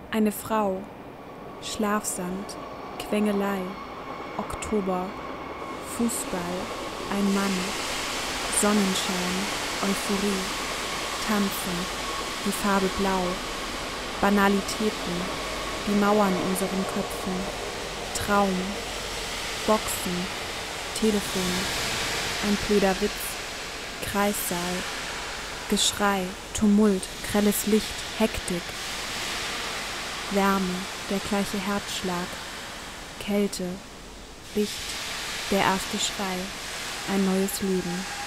Eine Frau, Schlafsand, Quengelei, Oktober, Fußball, ein Mann, Sonnenschein, Euphorie, Tanzen, die Farbe Blau, Banalitäten, die Mauern unseren Köpfen, Traum, Boxen, Telefon, ein blöder Witz, Kreissaal, Geschrei, Tumult, grelles Licht, Hektik, Wärme, der gleiche Herzschlag, Kälte, Licht, der erste Schrei, ein neues Leben.